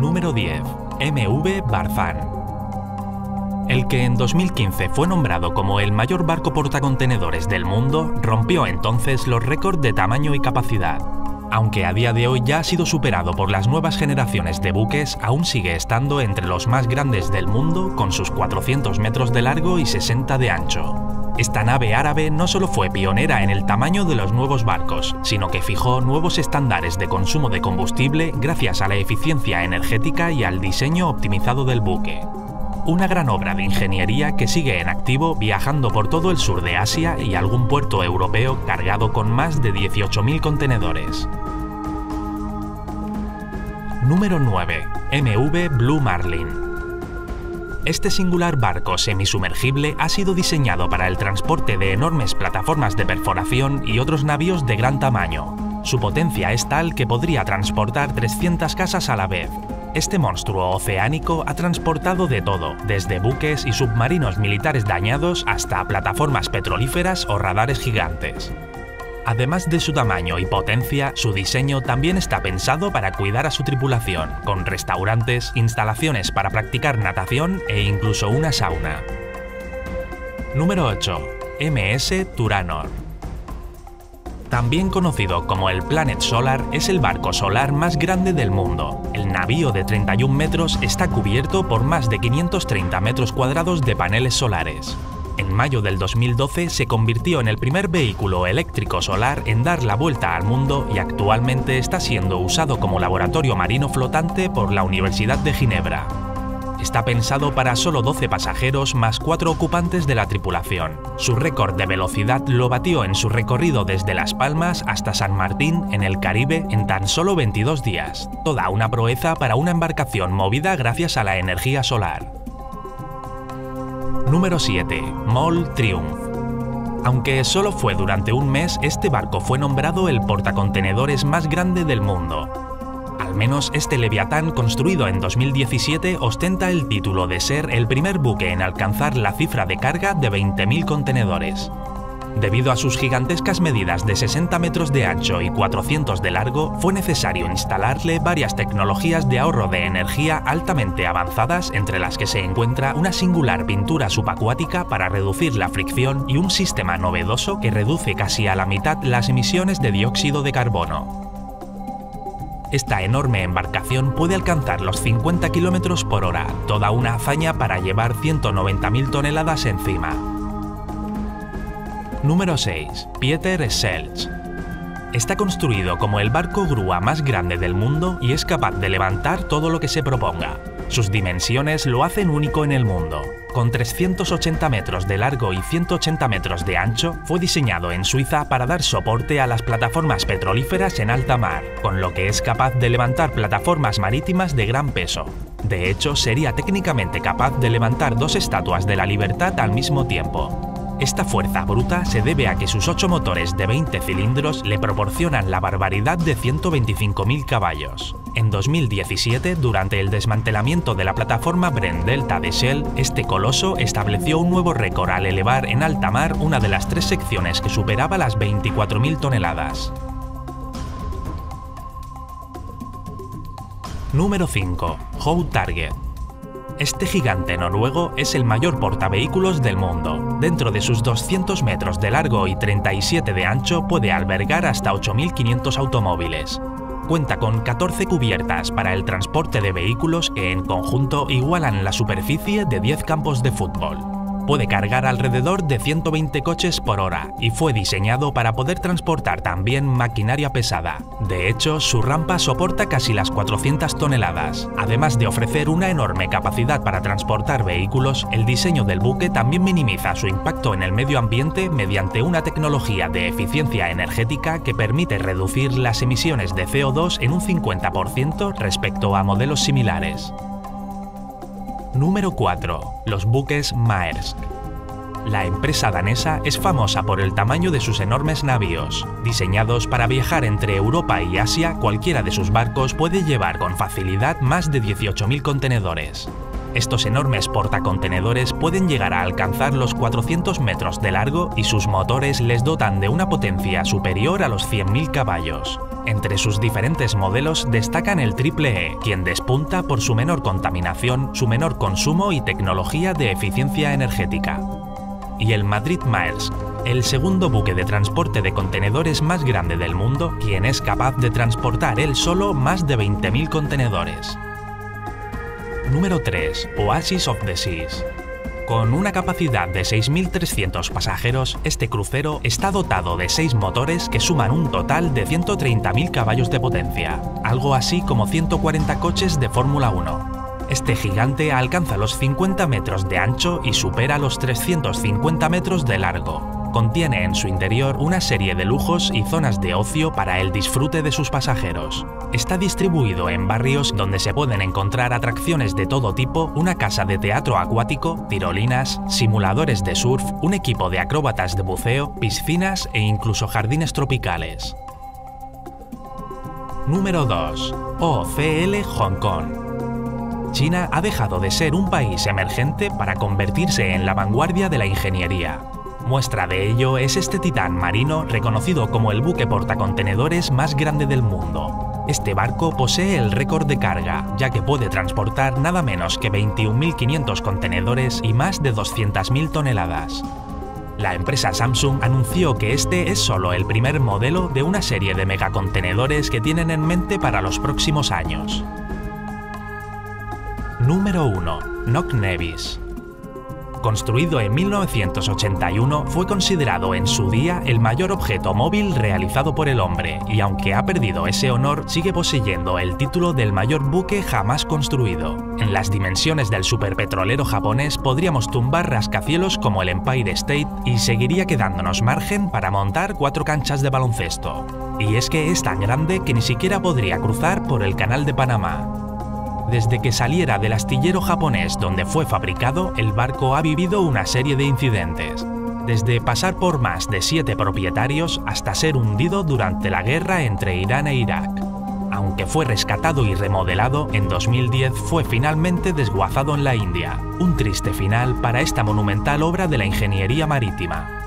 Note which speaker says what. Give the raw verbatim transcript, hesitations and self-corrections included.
Speaker 1: Número diez. M V Barzán. El que en dos mil quince fue nombrado como el mayor barco portacontenedores del mundo, rompió entonces los récords de tamaño y capacidad. Aunque a día de hoy ya ha sido superado por las nuevas generaciones de buques, aún sigue estando entre los más grandes del mundo, con sus cuatrocientos metros de largo y sesenta de ancho. Esta nave árabe no solo fue pionera en el tamaño de los nuevos barcos, sino que fijó nuevos estándares de consumo de combustible gracias a la eficiencia energética y al diseño optimizado del buque. Una gran obra de ingeniería que sigue en activo, viajando por todo el sur de Asia y algún puerto europeo cargado con más de dieciocho mil contenedores. Número nueve. M V Blue Marlin. Este singular barco semisumergible ha sido diseñado para el transporte de enormes plataformas de perforación y otros navíos de gran tamaño. Su potencia es tal que podría transportar trescientas casas a la vez. Este monstruo oceánico ha transportado de todo, desde buques y submarinos militares dañados hasta plataformas petrolíferas o radares gigantes. Además de su tamaño y potencia, su diseño también está pensado para cuidar a su tripulación, con restaurantes, instalaciones para practicar natación e incluso una sauna. Número ocho. M S Turanor. También conocido como el Planet Solar, es el barco solar más grande del mundo. El navío de treinta y un metros está cubierto por más de quinientos treinta metros cuadrados de paneles solares. En mayo del dos mil doce se convirtió en el primer vehículo eléctrico solar en dar la vuelta al mundo y actualmente está siendo usado como laboratorio marino flotante por la Universidad de Ginebra. Está pensado para solo doce pasajeros más cuatro ocupantes de la tripulación. Su récord de velocidad lo batió en su recorrido desde Las Palmas hasta San Martín, en el Caribe, en tan solo veintidós días. Toda una proeza para una embarcación movida gracias a la energía solar. Número siete. Mole Triumph. Aunque solo fue durante un mes, este barco fue nombrado el portacontenedores más grande del mundo. Al menos este Leviatán, construido en dos mil diecisiete, ostenta el título de ser el primer buque en alcanzar la cifra de carga de veinte mil contenedores. Debido a sus gigantescas medidas de sesenta metros de ancho y cuatrocientos de largo, fue necesario instalarle varias tecnologías de ahorro de energía altamente avanzadas, entre las que se encuentra una singular pintura subacuática para reducir la fricción y un sistema novedoso que reduce casi a la mitad las emisiones de dióxido de carbono. Esta enorme embarcación puede alcanzar los cincuenta kilómetros por hora, toda una hazaña para llevar ciento noventa mil toneladas encima. Número seis. Pieter Schelch. Está construido como el barco grúa más grande del mundo y es capaz de levantar todo lo que se proponga. Sus dimensiones lo hacen único en el mundo. Con trescientos ochenta metros de largo y ciento ochenta metros de ancho, fue diseñado en Suiza para dar soporte a las plataformas petrolíferas en alta mar, con lo que es capaz de levantar plataformas marítimas de gran peso. De hecho, sería técnicamente capaz de levantar dos estatuas de la libertad al mismo tiempo. Esta fuerza bruta se debe a que sus ocho motores de veinte cilindros le proporcionan la barbaridad de ciento veinticinco mil caballos. En dos mil diecisiete, durante el desmantelamiento de la plataforma Brent Delta de Shell, este coloso estableció un nuevo récord al elevar en alta mar una de las tres secciones que superaba las veinticuatro mil toneladas. Número cinco. Howe Target. Este gigante noruego es el mayor portavehículos del mundo. Dentro de sus doscientos metros de largo y treinta y siete de ancho puede albergar hasta ocho mil quinientos automóviles. Cuenta con catorce cubiertas para el transporte de vehículos que en conjunto igualan la superficie de diez campos de fútbol. Puede cargar alrededor de ciento veinte coches por hora y fue diseñado para poder transportar también maquinaria pesada. De hecho, su rampa soporta casi las cuatrocientas toneladas. Además de ofrecer una enorme capacidad para transportar vehículos, el diseño del buque también minimiza su impacto en el medio ambiente mediante una tecnología de eficiencia energética que permite reducir las emisiones de C O dos en un cincuenta por ciento respecto a modelos similares. Número cuatro. Los buques Maersk. La empresa danesa es famosa por el tamaño de sus enormes navíos. Diseñados para viajar entre Europa y Asia, cualquiera de sus barcos puede llevar con facilidad más de dieciocho mil contenedores. Estos enormes portacontenedores pueden llegar a alcanzar los cuatrocientos metros de largo y sus motores les dotan de una potencia superior a los cien mil caballos. Entre sus diferentes modelos destacan el Triple E, quien despunta por su menor contaminación, su menor consumo y tecnología de eficiencia energética. Y el Madrid-Maersk, el segundo buque de transporte de contenedores más grande del mundo, quien es capaz de transportar él solo más de veinte mil contenedores. Número tres. Oasis of the Seas. Con una capacidad de seis mil trescientos pasajeros, este crucero está dotado de seis motores que suman un total de ciento treinta mil caballos de potencia, algo así como ciento cuarenta coches de Fórmula uno. Este gigante alcanza los cincuenta metros de ancho y supera los trescientos cincuenta metros de largo. Contiene en su interior una serie de lujos y zonas de ocio para el disfrute de sus pasajeros. Está distribuido en barrios donde se pueden encontrar atracciones de todo tipo, una casa de teatro acuático, tirolinas, simuladores de surf, un equipo de acróbatas de buceo, piscinas e incluso jardines tropicales. Número dos. O C L Hong Kong. China ha dejado de ser un país emergente para convertirse en la vanguardia de la ingeniería. Muestra de ello es este titán marino reconocido como el buque portacontenedores más grande del mundo. Este barco posee el récord de carga, ya que puede transportar nada menos que veintiún mil quinientos contenedores y más de doscientas mil toneladas. La empresa Samsung anunció que este es solo el primer modelo de una serie de megacontenedores que tienen en mente para los próximos años. Número uno. Knock Nevis. Construido en mil novecientos ochenta y uno, fue considerado en su día el mayor objeto móvil realizado por el hombre, y aunque ha perdido ese honor, sigue poseyendo el título del mayor buque jamás construido. En las dimensiones del superpetrolero japonés podríamos tumbar rascacielos como el Empire State y seguiría quedándonos margen para montar cuatro canchas de baloncesto. Y es que es tan grande que ni siquiera podría cruzar por el Canal de Panamá. Desde que saliera del astillero japonés donde fue fabricado, el barco ha vivido una serie de incidentes, desde pasar por más de siete propietarios hasta ser hundido durante la guerra entre Irán e Irak. Aunque fue rescatado y remodelado, en dos mil diez fue finalmente desguazado en la India. Un triste final para esta monumental obra de la ingeniería marítima.